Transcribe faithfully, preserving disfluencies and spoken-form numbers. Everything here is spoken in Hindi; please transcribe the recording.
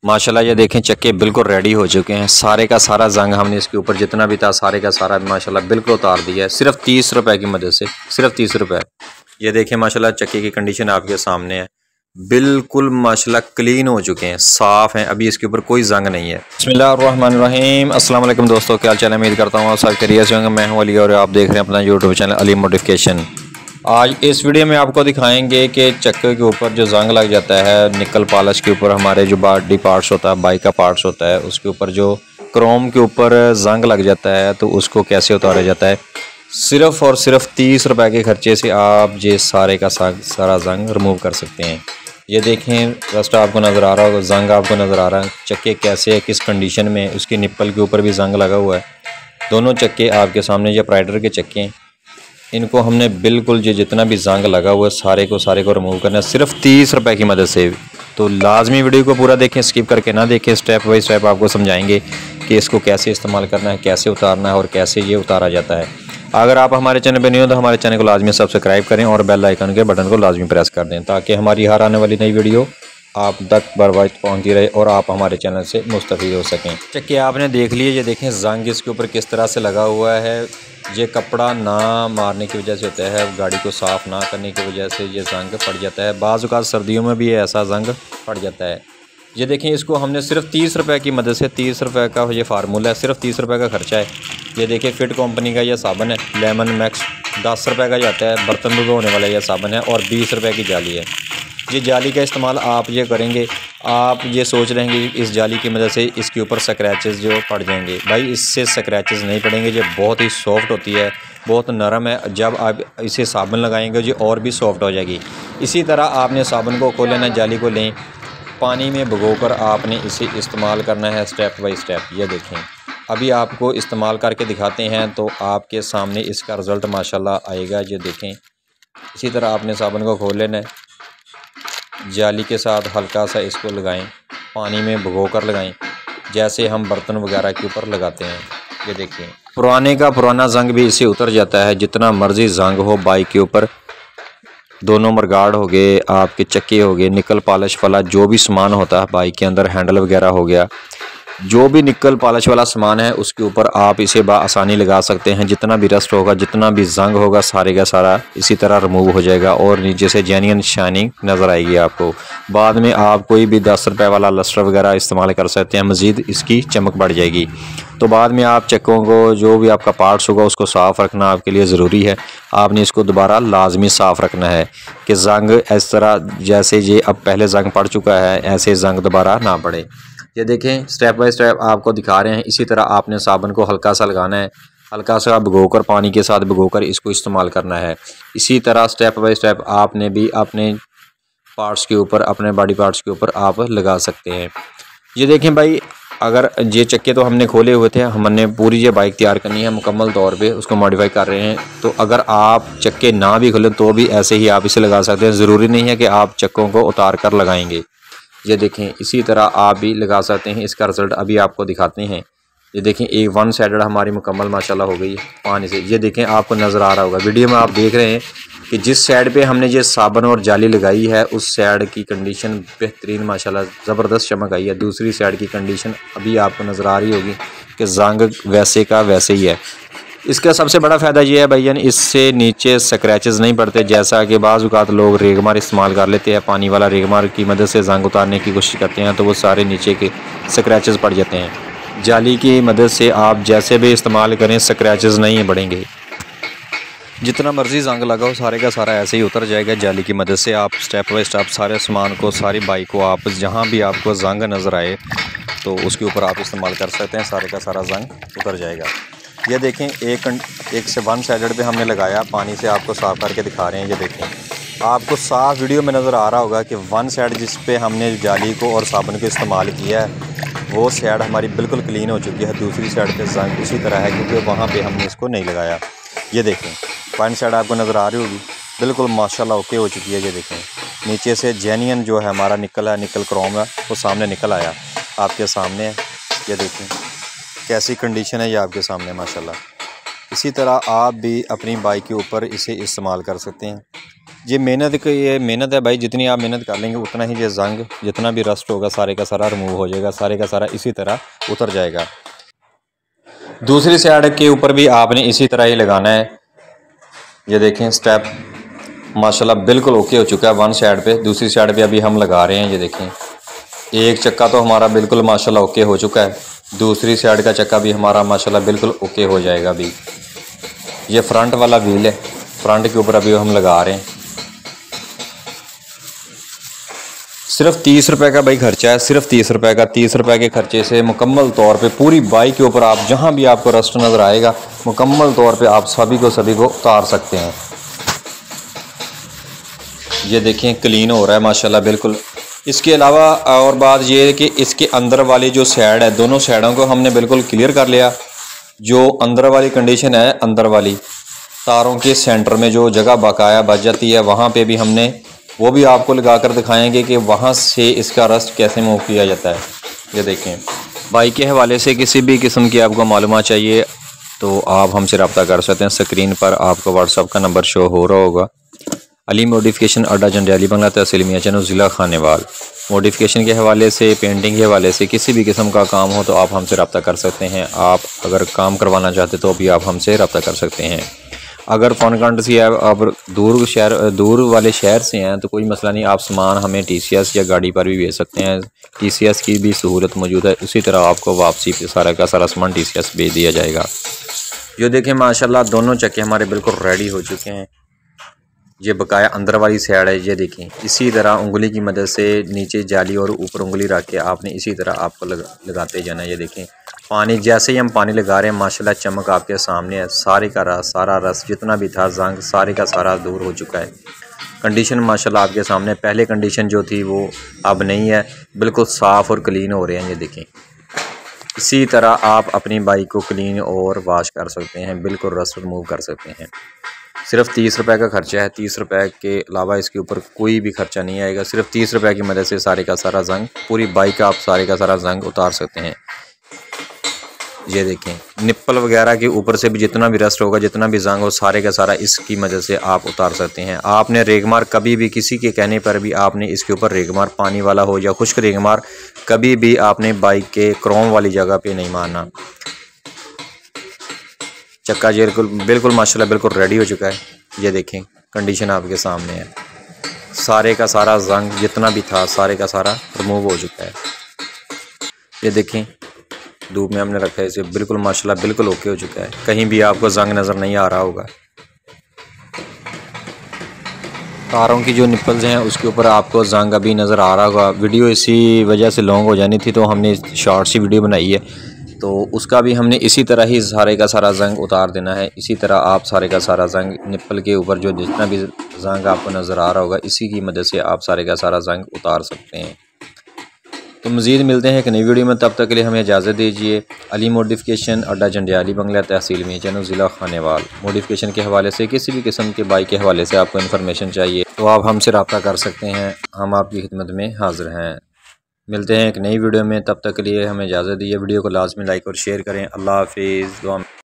माशाल्लाह ये देखें चक्के बिल्कुल रेडी हो चुके हैं। सारे का सारा जंग हमने इसके ऊपर जितना भी था सारे का सारा माशाल्लाह बिल्कुल उतार दिया है, सिर्फ तीस रुपए की मदद से, सिर्फ तीस रुपए। ये देखें माशाल्लाह चक्के की कंडीशन आपके सामने है, बिल्कुल माशाल्लाह क्लीन हो चुके हैं, साफ़ हैं, अभी इसके ऊपर कोई जंग नहीं है। बिस्मिल्लाहिर्रहमानिर्रहीम, अस्सलाम वालेकुम दोस्तों, क्या हाल चाल है? उम्मीद करता हूँ सब खैरियत से होंगे। मैं हूँ अली और आप देख रहे हैं अपना यूट्यूब चैनल अली मॉडिफिकेशन। आज इस वीडियो में आपको दिखाएंगे कि चक्के के ऊपर जो जंग लग जाता है, निकल पॉलिश के ऊपर हमारे जो बॉडी पार्ट्स होता है, बाइक का पार्ट्स होता है, उसके ऊपर जो क्रोम के ऊपर जंग लग जाता है तो उसको कैसे उतारा जाता है। सिर्फ़ और सिर्फ तीस रुपए के खर्चे से आप ये सारे का सारा जंग रिमूव कर सकते हैं। ये देखें रस्ट आपको नज़र आ रहा होगा, जंग आपको नज़र आ रहा है, चक्के कैसे है, किस कंडीशन में, उसकी निप्पल के ऊपर भी जंग लगा हुआ है। दोनों चक्के आपके सामने ये प्राइडर के चक्के हैं, इनको हमने बिल्कुल जो जितना भी जंग लगा हुआ है सारे को सारे को रिमूव करना है सिर्फ तीस रुपए की मदद से। तो लाजमी वीडियो को पूरा देखें, स्किप करके ना देखें। स्टेप बाई स्टेप आपको समझाएंगे कि इसको कैसे इस्तेमाल करना है, कैसे उतारना है और कैसे ये उतारा जाता है। अगर आप हमारे चैनल पर नहीं हो तो हमारे चैनल को लाजमी सब्सक्राइब करें और बेल आइकन के बटन को लाजमी प्रेस कर दें ताकि हमारी हर आने वाली नई वीडियो आप तक बर वक्त पहुँचती रहे और आप हमारे चैनल से मुस्तफ़ीद हो सकें। चक्के आपने देख लिए, ये देखें जंग इसके ऊपर किस तरह से लगा हुआ है। ये कपड़ा ना मारने की वजह से होता है, गाड़ी को साफ़ ना करने की वजह से ये जंग पड़ जाता है। बाज़ औक़ात सर्दियों में भी ऐसा जंग पड़ जाता है। ये देखें इसको हमने सिर्फ तीस रुपए की मदद से, तीस रुपए का ये फार्मूला है, सिर्फ तीस रुपए का खर्चा है। ये देखिए फिट कंपनी का यह साबन है, लेमन मैक्स, दस रुपए का जाता है। बर्तन धोने वाला यह साबन है और बीस रुपए की जाली है। ये जाली का इस्तेमाल आप ये करेंगे, आप ये सोच रहे हैं कि इस जाली की मदद से इसके ऊपर स्क्रैचेस जो पड़ जाएंगे, भाई इससे स्क्रैचेस नहीं पड़ेंगे। ये बहुत ही सॉफ्ट होती है, बहुत नरम है। जब आप इसे साबुन लगाएंगे ये और भी सॉफ्ट हो जाएगी। इसी तरह आपने साबुन को खोल लेना, जाली को लें, पानी में भिगोकर आपने इसे इस्तेमाल करना है स्टेप बाई स्टेप। ये देखें अभी आपको इस्तेमाल करके दिखाते हैं तो आपके सामने इसका रिज़ल्ट माशाल्लाह आएगा। ये देखें इसी तरह आपने साबुन को खोल लेना है, जाली के साथ हल्का सा इसको लगाएं, पानी में भिगोकर लगाएं जैसे हम बर्तन वगैरह के ऊपर लगाते हैं। ये देखिए पुराने का पुराना जंग भी इससे उतर जाता है, जितना मर्जी जंग हो बाइक के ऊपर। दोनों मरगार्ड हो गए, आपके चक्के हो गए, निकल पॉलिश वाला जो भी सामान होता है बाइक के अंदर, हैंडल वगैरह हो गया, जो भी निकल पॉलिश वाला सामान है उसके ऊपर आप इसे बआसानी लगा सकते हैं। जितना भी रस्ट होगा, जितना भी जंग होगा, सारे का सारा इसी तरह रिमूव हो जाएगा और नीचे से जेन्युइन शाइनिंग नज़र आएगी आपको। बाद में आप कोई भी दस रुपए वाला लस्टर वगैरह इस्तेमाल कर सकते हैं, मज़ीद इसकी चमक बढ़ जाएगी। तो बाद में आप चक्कों को जो भी आपका पार्ट्स होगा उसको साफ़ रखना आपके लिए ज़रूरी है। आपने इसको दोबारा लाजमी साफ़ रखना है कि जंग इस तरह जैसे ये अब पहले जंग पड़ चुका है ऐसे जंग दोबारा ना पड़े। ये देखें स्टेप बाय स्टेप आपको दिखा रहे हैं। इसी तरह आपने साबुन को हल्का सा लगाना है, हल्का सा भिगोकर, पानी के साथ भिगोकर इसको इस्तेमाल करना है। इसी तरह स्टेप बाय स्टेप आपने भी अपने पार्ट्स के ऊपर, अपने बॉडी पार्ट्स के ऊपर आप लगा सकते हैं। ये देखें भाई, अगर ये चक्के तो हमने खोले हुए थे, हमने पूरी ये बाइक तैयार करनी है मुकम्मल तौर पे, उसको मॉडिफाई कर रहे हैं। तो अगर आप चक्के ना भी खोलें तो भी ऐसे ही आप इसे लगा सकते हैं, ज़रूरी नहीं है कि आप चक्कों को उतार कर लगाएंगे। ये देखें इसी तरह आप भी लगा सकते हैं। इसका रिज़ल्ट अभी आपको दिखाते हैं। ये देखें एक वन साइडेड हमारी मुकम्मल माशाल्लाह हो गई है पानी से। ये देखें आपको नज़र आ रहा होगा वीडियो में, आप देख रहे हैं कि जिस साइड पे हमने ये साबुन और जाली लगाई है उस साइड की कंडीशन बेहतरीन माशाल्लाह ज़बरदस्त चमक आई है। दूसरी साइड की कंडीशन अभी आपको नज़र आ रही होगी कि जंग वैसे का वैसे ही है। इसका सबसे बड़ा फ़ायदा ये है भैया, इससे नीचे स्क्रैचेस नहीं पड़ते। जैसा कि बाज़ औक़ात लोग रेगमार इस्तेमाल कर लेते हैं, पानी वाला रेगमार की मदद से जंग उतारने की कोशिश करते हैं तो वो सारे नीचे के स्क्रैचेस पड़ जाते हैं। जाली की मदद से आप जैसे भी इस्तेमाल करें स्क्रैचेस नहीं बढ़ेंगे। जितना मर्ज़ी जंग लगाओ सारे का सारा ऐसे ही उतर जाएगा जाली की मदद से। आप स्टेप बाई स्टेप सारे सामान को, सारी बाइक को, आप जहाँ भी आपको जंग नज़र आए तो उसके ऊपर आप इस्तेमाल कर सकते हैं, सारे का सारा जंग उतर जाएगा। ये देखें एक एक से वन साइडेड पे हमने लगाया, पानी से आपको साफ़ करके दिखा रहे हैं। ये देखें आपको साफ वीडियो में नज़र आ रहा होगा कि वन साइड जिस पे हमने जाली को और साबुन को इस्तेमाल किया है वो साइड हमारी बिल्कुल क्लीन हो चुकी है। दूसरी साइड पे जंग इसी तरह है क्योंकि वहाँ पे हमने इसको नहीं लगाया। ये देखें वन साइड आपको नज़र आ रही होगी बिल्कुल माशाल्लाह ओके हो चुकी है। ये देखें नीचे से जेन्युइन जो है हमारा निकल है, निकल क्रोम है, वो सामने निकल आया आपके सामने है। ये देखें कैसी कंडीशन है ये आपके सामने माशाल्लाह। इसी तरह आप भी अपनी बाइक के ऊपर इसे इस्तेमाल कर सकते हैं। ये मेहनत की ये मेहनत है भाई, जितनी आप मेहनत कर लेंगे उतना ही ये जंग जितना भी रस्ट होगा सारे का सारा रिमूव हो जाएगा, सारे का सारा इसी तरह उतर जाएगा। दूसरी साइड के ऊपर भी आपने इसी तरह ही लगाना है। ये देखें स्टेप माशाल्लाह बिल्कुल ओके हो चुका है वन साइड पे। दूसरी साइड पे अभी हम लगा रहे हैं। ये देखें एक चक्का तो हमारा बिल्कुल माशाल्लाह ओके हो चुका है, दूसरी साइड का चक्का भी हमारा माशाल्लाह बिल्कुल ओके हो जाएगा। अभी ये फ्रंट वाला व्हील है, फ्रंट के ऊपर अभी हम लगा रहे हैं। सिर्फ तीस रुपए का भाई खर्चा है, सिर्फ तीस रुपए का। तीस रुपए के खर्चे से मुकम्मल तौर पे पूरी बाइक के ऊपर आप जहां भी आपको रस्ट नज़र आएगा मुकम्मल तौर पे आप सभी को सभी को उतार सकते हैं। ये देखें क्लीन हो रहा है माशाल्लाह बिल्कुल। इसके अलावा और बात ये है कि इसके अंदर वाली जो साइड है, दोनों साइडों को हमने बिल्कुल क्लियर कर लिया। जो अंदर वाली कंडीशन है, अंदर वाली तारों के सेंटर में जो जगह बकाया बच जाती है वहाँ पे भी हमने वो भी आपको लगा कर दिखाएंगे कि वहाँ से इसका रस्ट कैसे मूव किया जाता है। ये देखें बाइक के हवाले से किसी भी किस्म की आपको मालूमात चाहिए तो आप हमसे रब्ता कर सकते हैं। स्क्रीन पर आपको व्हाट्सअप का नंबर शो हो रहा होगा। अली मॉडिफिकेशन अड्डा जंडियाली बंगला तहसील मियाँचनू ज़िला खानेवाल। मॉडिफिकेशन के हवाले से, पेंटिंग के हवाले से किसी भी किस्म का काम हो तो आप हमसे रब्ता कर सकते हैं। आप अगर काम करवाना चाहते तो भी आप हमसे रब्ता कर सकते हैं। अगर फ़ोन काउंटर से आप दूर शहर दूर वाले शहर से हैं तो कोई मसला नहीं, आप सामान हमें टीसीएस या गाड़ी पर भी भेज सकते हैं। टीसीएस की भी सहूलत मौजूद है। उसी तरह आपको वापसी पे सारा का सारा सामान टीसीएस भेज दिया जाएगा। जो देखें माशाल्लाह दोनों चक्के हमारे बिल्कुल रेडी हो चुके हैं। ये बकाया अंदर वाली साइड है। ये देखें इसी तरह उंगली की मदद से नीचे जाली और ऊपर उंगली रख के आपने इसी तरह आपको लगा, लगाते जाना है। ये देखें पानी जैसे ही हम पानी लगा रहे हैं माशाल्लाह चमक आपके सामने है। सारे का रस सारा रस जितना भी था जंग सारे का सारा दूर हो चुका है। कंडीशन माशाल्लाह आपके सामने, पहले कंडीशन जो थी वो अब नहीं है, बिल्कुल साफ़ और क्लीन हो रहे हैं। ये देखें इसी तरह आप अपनी बाइक को क्लीन और वाश कर सकते हैं, बिल्कुल रस्ट रिमूव कर सकते हैं। सिर्फ तीस रुपए का खर्चा है। तीस रुपए के अलावा इसके ऊपर कोई भी खर्चा नहीं आएगा। सिर्फ तीस रुपए की मदद से सारे का सारा जंग पूरी बाइक का आप सारे का सारा जंग उतार सकते हैं। ये देखें निप्पल वगैरह के ऊपर से भी जितना भी रस्ट होगा, जितना भी जंग हो, सारे का सारा इसकी मदद से आप उतार सकते हैं। आपने रेगमार कभी भी किसी के कहने पर भी आपने इसके ऊपर रेगमार पानी वाला हो या खुश्क रेगमार कभी भी आपने बाइक के क्रोम वाली जगह पे नहीं मारना। चक्का ये बिल्कुल बिल्कुल माशाल्लाह बिल्कुल रेडी हो चुका है। ये देखें कंडीशन आपके सामने है। सारे का सारा जंग जितना भी था सारे का सारा रिमूव हो चुका है। ये देखें धूप में हमने रखा है इसे, बिल्कुल माशाल्लाह बिल्कुल ओके हो चुका है। कहीं भी आपको जंग नज़र नहीं आ रहा होगा। तारों की जो निप्पल्स हैं उसके ऊपर आपको जंग अभी नज़र आ रहा होगा। वीडियो इसी वजह से लॉन्ग हो जानी थी तो हमने शॉर्ट सी वीडियो बनाई है, तो उसका भी हमने इसी तरह ही सारे का सारा जंग उतार देना है। इसी तरह आप सारे का सारा जंग निप्पल के ऊपर जो जितना भी जंग आपको नज़र आ रहा होगा इसी की मदद से आप सारे का सारा जंग उतार सकते हैं। तो मज़ीद मिलते हैं एक नई वीडियो में, तब तक के लिए हमें इजाज़त दीजिए। अली मॉडिफिकेशन अड्डा जंडियाली बंगला तहसील मियाँचनू ज़िला खानेवाल। मॉडिफिकेशन के हवाले से किसी भी किस्म के बाइक के हवाले से आपको इन्फॉर्मेशन चाहिए तो आप हमसे रब्ता कर सकते हैं। हम आपकी खिदमत में हाज़िर हैं। मिलते हैं एक नई वीडियो में, तब तक के लिए हमें इजाज़त दीजिए। वीडियो को लाजमी लाइक और शेयर करें। अल्लाह हाफिज़। दुआ